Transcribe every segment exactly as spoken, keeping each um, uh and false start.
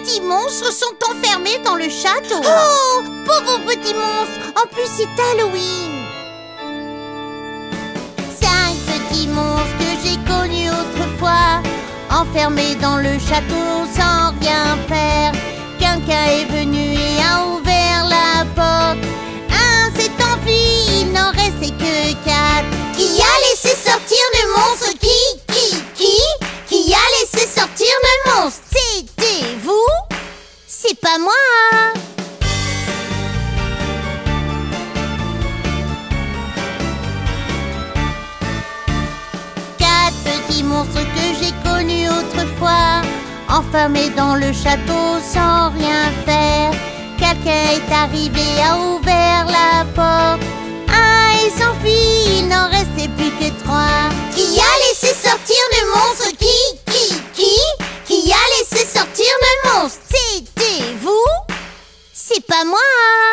petits monstres sont enfermés dans le château. Oh, pauvres petits monstres. En plus, c'est Halloween. Cinq petits monstres que j'ai connus autrefois, enfermés dans le château sans rien faire. Quelqu'un est venu et a ouvert la porte. Un s'est enfui, il n'en restait que quatre. Qui a laissé sortir le monstre? Qui, qui, qui Qui a laissé sortir le monstre? C'était vous? C'est pas moi. Quatre petits monstres que j'ai connus autrefois, enfermés dans le château sans rien faire. Quelqu'un est arrivé, a ouvert la porte. Un est s'enfuit, il n'en restait plus que trois. Qui a laissé sortir le monstre? Qui, qui, qui Qui a laissé sortir le monstre? C'était vous? C'est pas moi.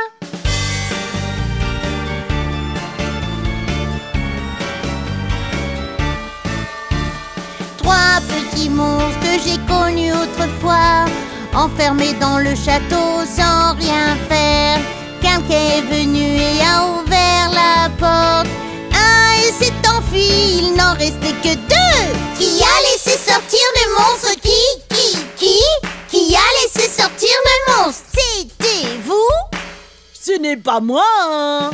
Trois petits monstres que j'ai connus autrefois, enfermés dans le château sans rien faire. Quelqu'un est venu et a ouvert la porte. Un et s'est enfui, il n'en restait que deux. Qui a laissé sortir le monstre? Qui, qui, qui Qui a laissé sortir le monstre? C'était vous? Ce n'est pas moi, hein.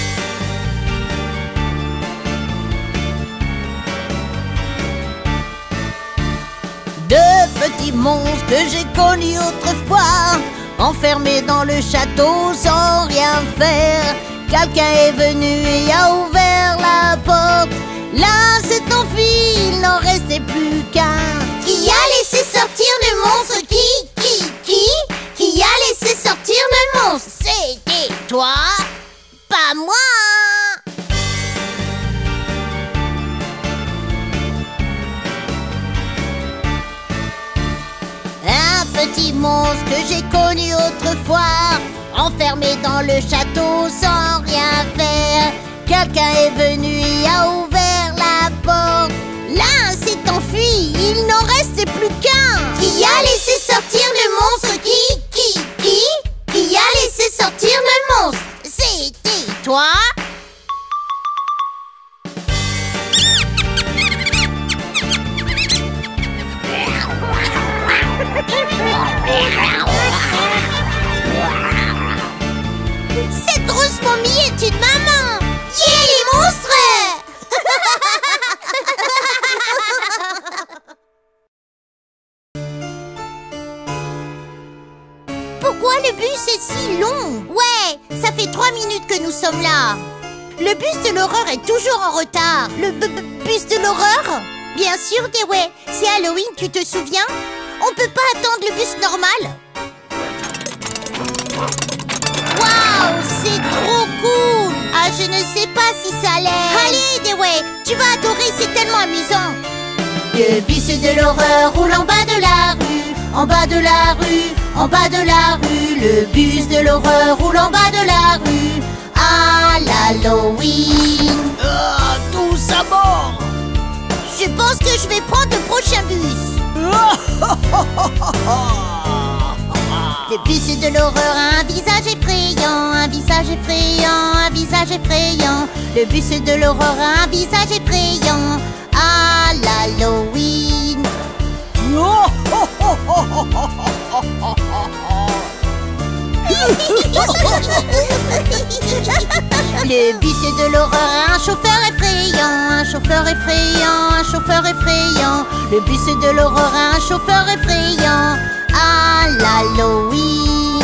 Deux petits monstres que j'ai connus autrefois, enfermés dans le château sans rien faire. Quelqu'un est venu et a ouvert la porte. L'un s'est enfui, il n'en restait plus qu'un. Qui a laissé sortir le monstre? Qui, qui, qui Qui a laissé sortir le monstre? C'était toi? Pas moi. Un petit monstre que j'ai connu autrefois, enfermé dans le château sans rien faire. Quelqu'un est venu et a ouvert la porte. L'un s'est enfui, il n'en restait plus qu'un. Qui a laissé sortir le monstre? Qui, qui, qui Qui a laissé sortir le monstre? C'était toi? Cette grosse momie est une maman. Yeah, les monstres. Pourquoi le bus est si long? Ouais, ça fait trois minutes que nous sommes là. Le bus de l'horreur est toujours en retard. Le b -b bus de l'horreur? Bien sûr, Dewey. C'est Halloween, tu te souviens? On peut pas attendre le bus normal. Waouh, c'est trop cool. Ah, je ne sais pas si ça l'est. Allez, Dewey, tu vas adorer, c'est tellement amusant. Le bus de l'horreur roule en bas de la rue, en bas de la rue, en bas de la rue. Le bus de l'horreur roule en bas de la rue à l'Halloween. Ah, tous à bord. Je pense que je vais prendre le prochain bus. Le bus de l'horreur a un visage effrayant, un visage effrayant, un visage effrayant. Le bus de l'horreur a un visage effrayant à l'Halloween. Le bus de l'horreur a un chauffeur effrayant, un chauffeur effrayant, un chauffeur effrayant. Le bus de l'horreur a un chauffeur effrayant à l'Halloween.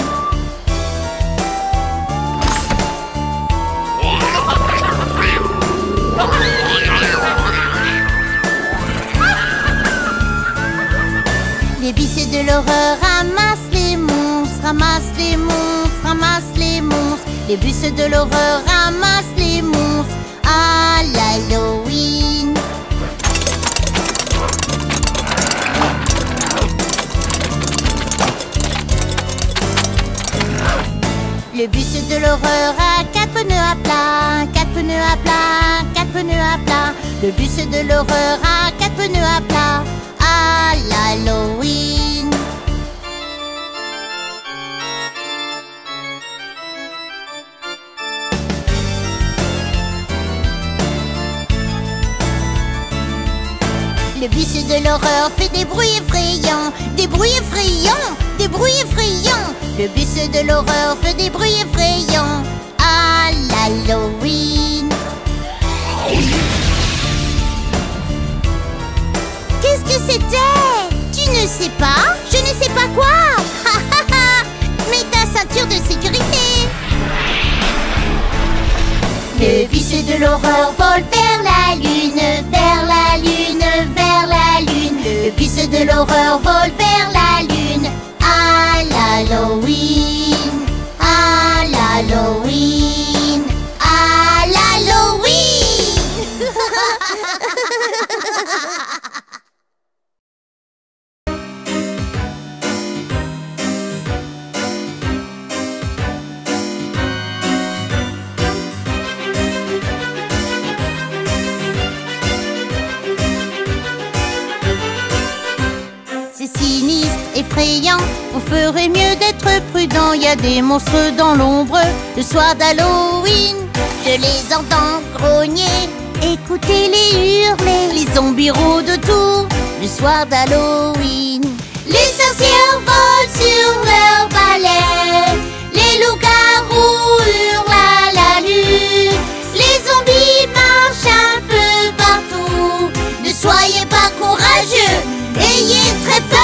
Les bus de l'horreur ramassent les monstres, ramassent les monstres, ramassent les monstres. Les bus de l'horreur ramassent les monstres à l'Halloween. Le bus de l'horreur a quatre pneus à plat, quatre pneus à plat, quatre pneus à plat. Le bus de l'horreur a quatre pneus à plat à l'Halloween. Le bus de l'horreur fait des bruits effrayants, des bruits effrayants, des bruits effrayants. Le bus de l'horreur fait des bruits effrayants à l'Halloween. Qu'est-ce que c'était? Tu ne sais pas? Je ne sais pas quoi. Mets ta ceinture de sécurité. Le bus de l'horreur vole vers la lune, vers la lune, vers la lune. Le bus de l'horreur vole vers la lune à l'Halloween, à l'Halloween, à l'Halloween. C'est sinistre, effrayant, vous ferez mieux d'être prudent. Il y a des monstres dans l'ombre le soir d'Halloween. Je les entends grogner, écoutez-les hurler. Les zombies rôdent autour le soir d'Halloween. Les sorcières volent sur leur balai, les loups-garous hurlent à la lune. Les zombies marchent un peu partout. Ne soyez pas courageux, ayez très peur.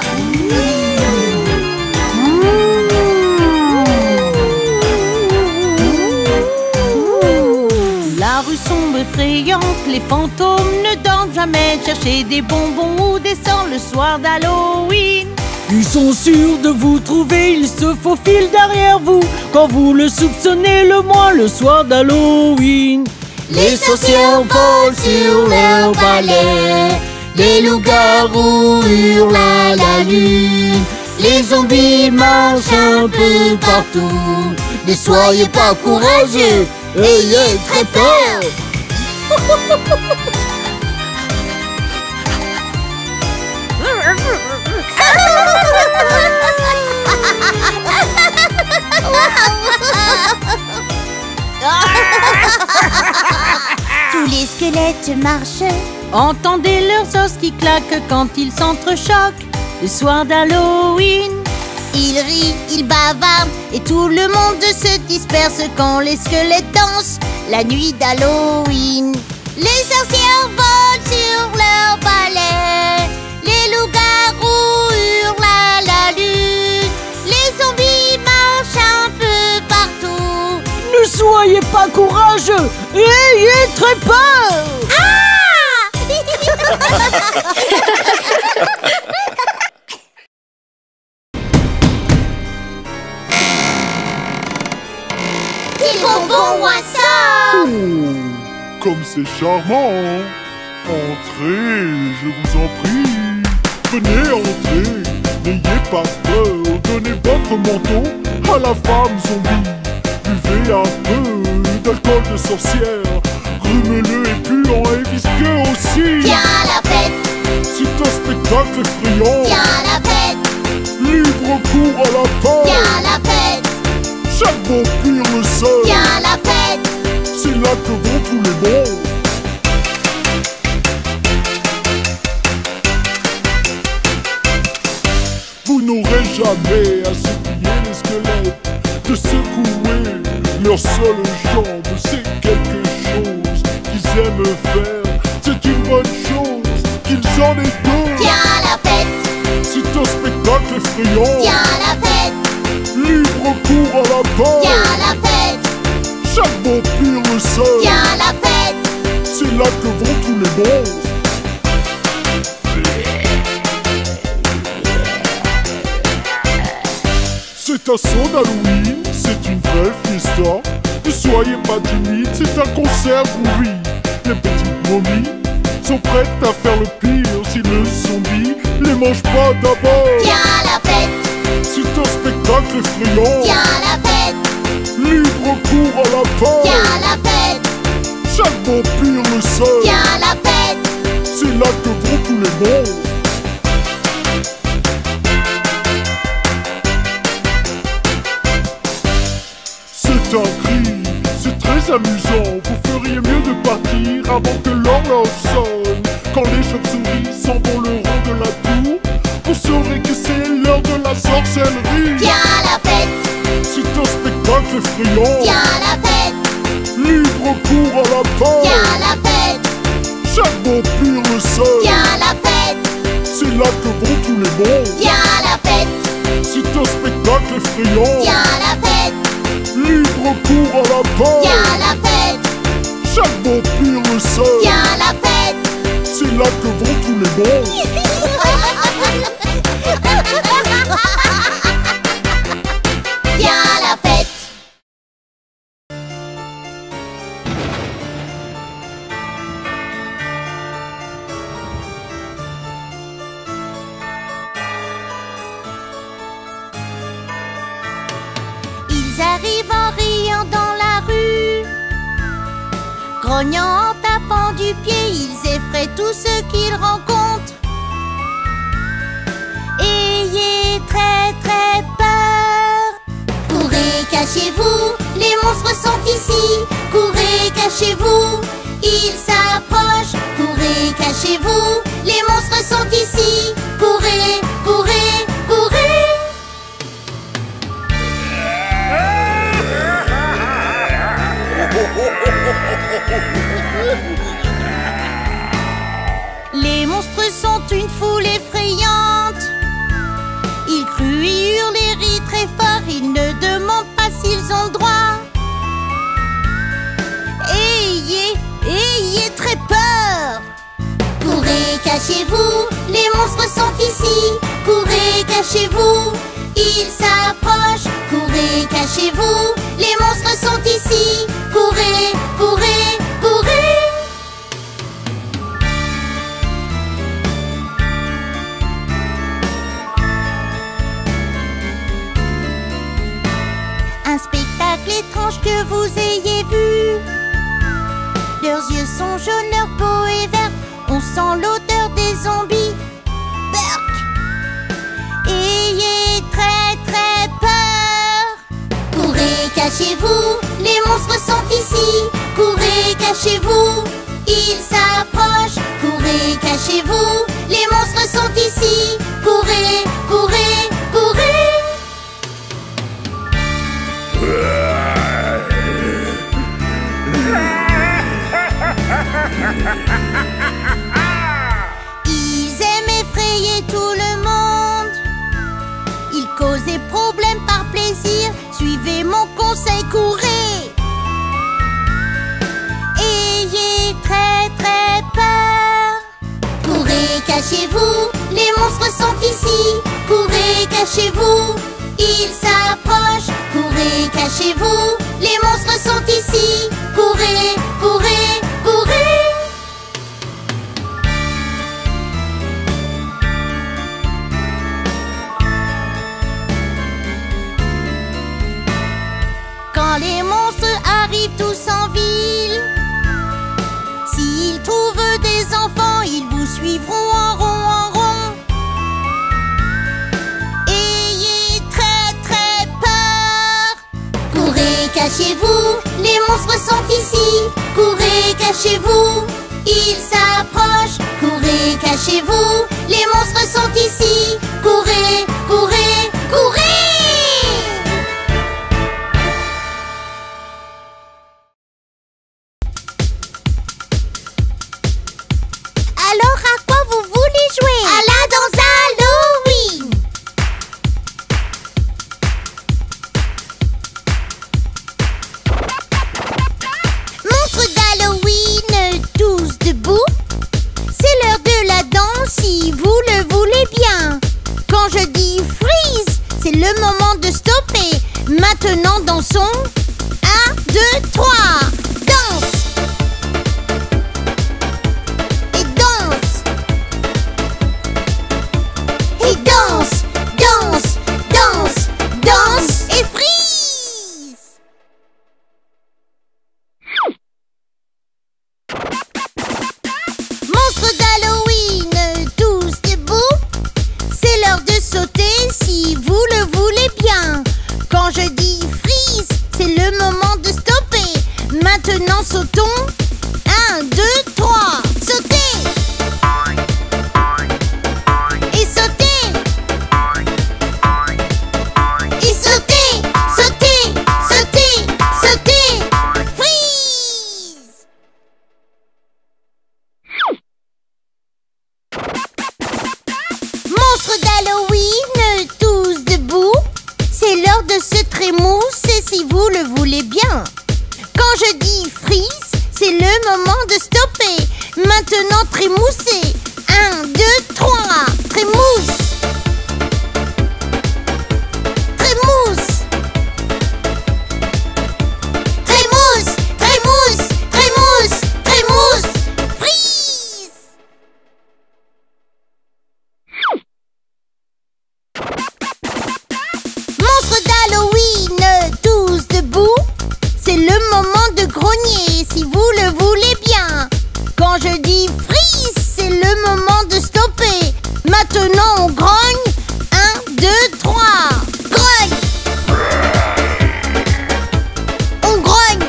La rue sombre effrayante, les fantômes ne dorment jamais. Cherchez des bonbons ou des sorts le soir d'Halloween. Ils sont sûrs de vous trouver, ils se faufilent derrière vous quand vous le soupçonnez le moins le soir d'Halloween. Les sorcières volent sur leur balai, les loups-garous hurlent à la lune. Les zombies marchent un peu partout. Ne soyez pas courageux, ayez très peur. Tous les squelettes marchent. Entendez leurs os qui claquent quand ils s'entrechoquent le soir d'Halloween. Ils rient, ils bavardent et tout le monde se disperse quand les squelettes dansent la nuit d'Halloween. Les sorcières volent sur leur balai, les loups-garous hurlent à la lune. Les zombies marchent un peu partout. Ne soyez pas courageux, ayez très peur. Ah! Des bonbons ou un sort. Oh, comme c'est charmant. Entrez, je vous en prie. Venez entrer, n'ayez pas peur. Donnez votre manteau à la femme zombie. Buvez un peu d'alcool de sorcière. Grumez-le et puant et visqueux aussi. Viens à la fête. C'est un spectacle effrayant. Viens à la fête. Libre cours à la peur. Viens à la fête. Chaque vampire le sait. Viens à la fête. C'est là que vont tous les bons. Vous n'aurez jamais à supplier les squelettes de secouer leur seule jambe. C'est quelque chose qu'ils aiment faire. C'est une bonne chose qu'ils en aient deux. Viens à la fête. C'est un spectacle effrayant. Viens à la fête. Libre cours à la peur. Viens à la fête. Chaque vampire le sait. Viens à la fête. C'est là que vont tous les bons. C'est un son d'Halloween, c'est une vraie fiesta. Ne soyez pas timides, c'est un concert groovy. Les petites momies sont prêtes à faire le pire si le zombie les mange pas d'abord. Viens à la fête. C'est un spectacle effrayant. Viens à la fête. Libre cours à la peur. Viens à la fête. Chaque vampire le sait. Viens à la fête. C'est là que vont tous les bons. C'est un cri, c'est très amusant. Vous feriez mieux de partir avant que l'horloge sonne. Quand les chauves-souris effrayant. Viens à la fête, Libre cours à la peur. viens à la fête, Chaque vampire le sait. viens à la fête, C'est là que vont tous les bons. viens à la fête, C'est un spectacle effrayant. viens à la fête, Libre cours à la peur. viens à la fête, Chaque vampire le sait. viens à la fête. C'est là que vont tous les bons. Viens à la fête. Ils arrivent en riant dans la rue, grognant en tapant du pied, ils effraient tous ceux qu'ils rencontrent. Ayez très très peur. Courez, cachez-vous, les monstres sont ici. Courez, cachez-vous, ils s'approchent. Courez, cachez-vous, les monstres sont ici. Courez, courez, courez. Les monstres sont une foule effrayante. Ils cruent, ils hurlent et rient très fort. Ils ne demandent pas s'ils ont le droit. Ayez, ayez très peur. Courez, cachez-vous, les monstres sont ici. Courez, cachez-vous, ils s'approchent. Courez, cachez-vous, les monstres sont ici. Courez, courez, courez. Un spectacle étrange que vous ayez vu. Leurs yeux sont jaunes, leur peau est verte. On sent l'odeur des zombies. Berk. Ayez très très peur. Courez, cachez-vous, les monstres sont ici. Courez, cachez-vous, ils s'approchent. Courez, cachez-vous, les monstres sont ici. Courez, courez, courez. Ils aiment effrayer tout le monde. Ils causent des problèmes par plaisir. Suivez mon conseil, courez. Ayez très très peur. Courez, cachez-vous, les monstres sont ici. Courez, cachez-vous, ils s'approchent. Courez, cachez-vous, les monstres sont ici. Courez, courez, courez. Quand les monstres arrivent tous en ville, s'ils trouvent des enfants, ils vous suivront en rond, en rond. Ayez très très peur. Courez, cachez-vous, les monstres sont ici. Courez, cachez-vous, ils s'approchent. Courez, cachez-vous, les monstres sont ici. Courez, courez, courez. Alors à quoi vous voulez jouer? À la danse Halloween. Monstres d'Halloween, tous debout. C'est l'heure de la danse si vous le voulez bien. Quand je dis freeze, c'est le moment trémousser si vous le voulez bien. Quand je dis freeze, c'est le moment de stopper. Maintenant trémousser. Un, deux, trois. Trémousse. Trémousse. Trémousse. Trémousse. Trémousse. Trémousse. Freeze. Monstres d'Halloween, tous debout. C'est le moment de grogner si vous le voulez bien. Quand je dis freeze, c'est le moment de stopper. Maintenant on grogne. Un, deux, trois. Grogne. On grogne.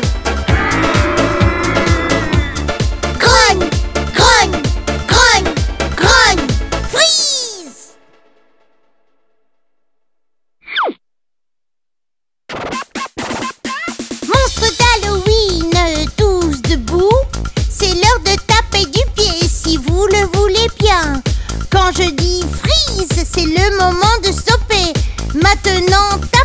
Grogne, grogne, grogne, grogne. Freeze. Monstres d'Halloween, tous debout. C'est l'heure de taper du pied si vous le voulez bien. Quand je dis freeze, c'est le moment de stopper. Maintenant,